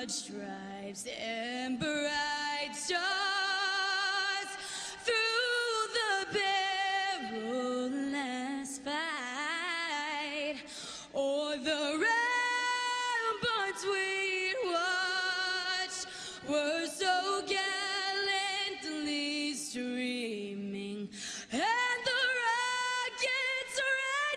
broad stripes and bright stars through the perilous fight, o'er the ramparts we watched were so gallantly streaming, and the rocket's red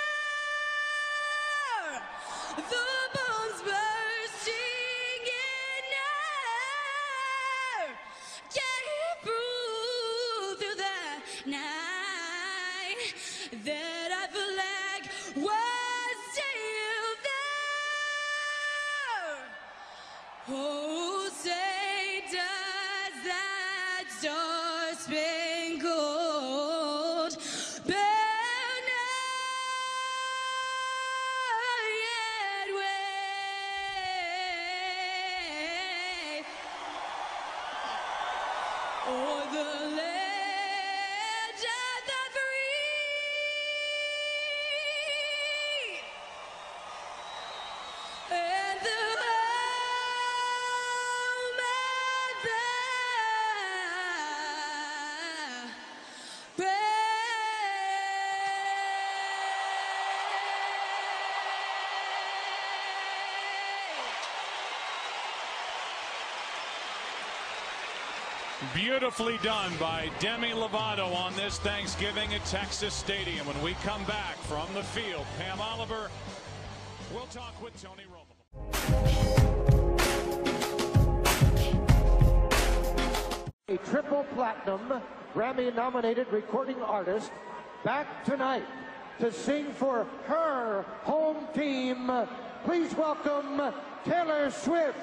glare, the bombs bursting in air, came through the night, that our flag was still there. Oh, say does that star-spangled banner yet wave o'er the land of the free and the home of the brave. Beautifully done by Demi Lovato on this Thanksgiving at Texas Stadium. When we come back from the field, Pam Oliver, we'll talk with Tony Romo. A triple platinum Grammy-nominated recording artist back tonight to sing for her home team. Please welcome Taylor Swift.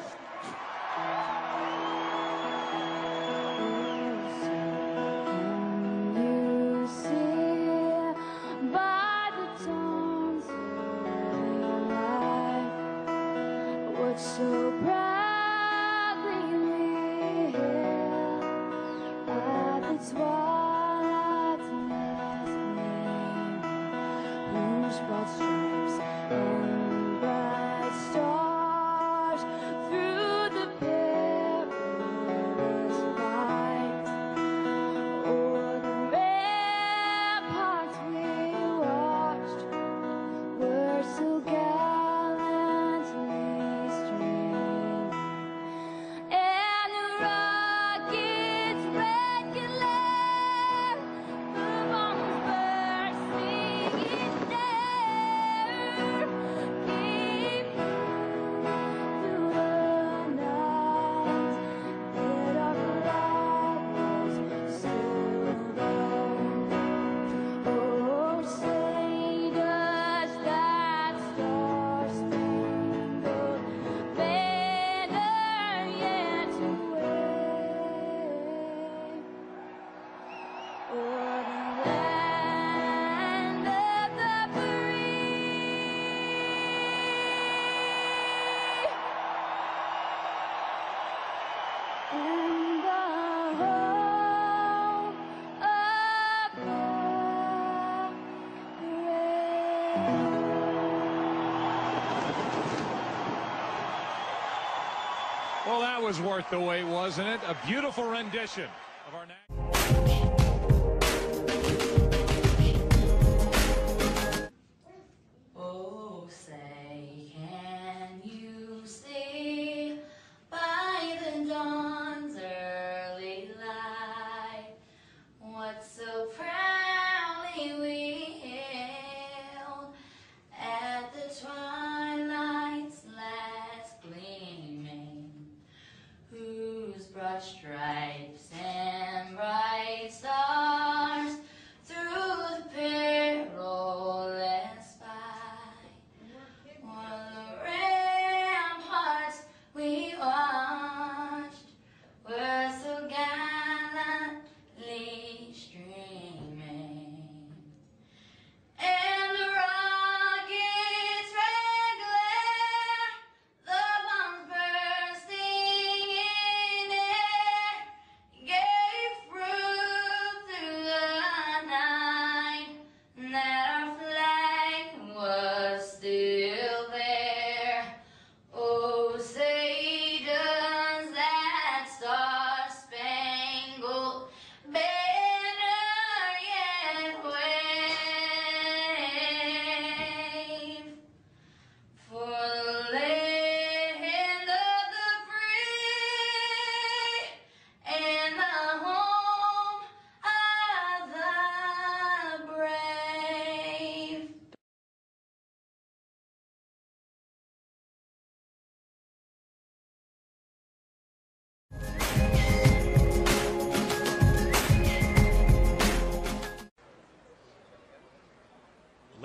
You see by the dawn's early light what so proudly we hailed at the twilight's last gleam, whose broad stripes and bright stars through the perilous fight, o'er the ramparts we watched were so gallantly streamed, and the rocket's red glare, the bombs bursting in air, came through the night, that our flag was still there. Oh, say does that star-spangled banner yet wave o'er the land of the free and the home of the brave. Well, that was worth the wait, wasn't it? A beautiful rendition of our national. Oh, say, can you see by the dawn's early light what so proudly we hailed at the twilight's last gleaming, whose broad stripes and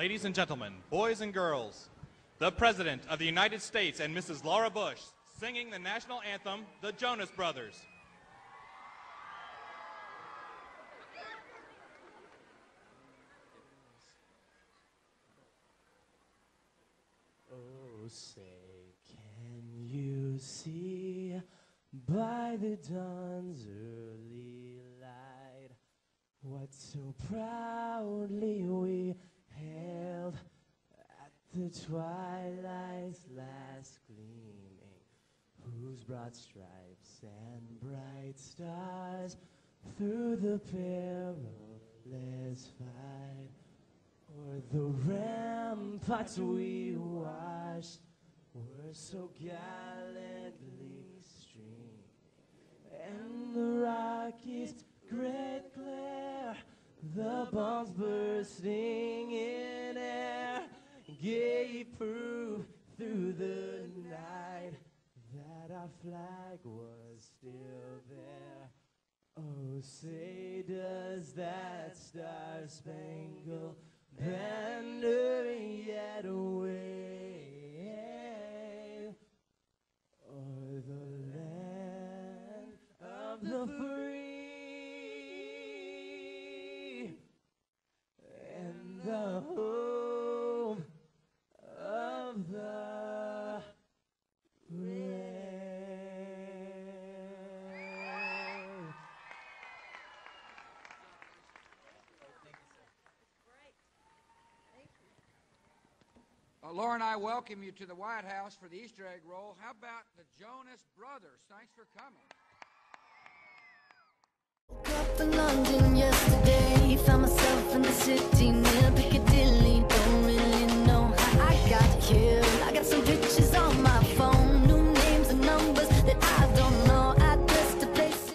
Ladies and gentlemen, boys and girls, the President of the United States and Mrs. Laura Bush singing the national anthem, the Jonas Brothers. Oh, say, can you see by the dawn's early light what so proudly we hailed at the twilight's last gleaming, whose broad stripes and bright stars through the perilous fight o'er the ramparts we watched were so gallantly streaming, and the rocket's great glare, the bombs bursting in air, gave proof through the night that our flag was still there. Oh, say, does that star-spangled banner yet wave o'er the land of the free and the home of the brave? Laura and I welcome you to the White House for the Easter egg roll. How about the Jonas Brothers? Thanks for coming. Woke up in London yesterday, found myself in the city.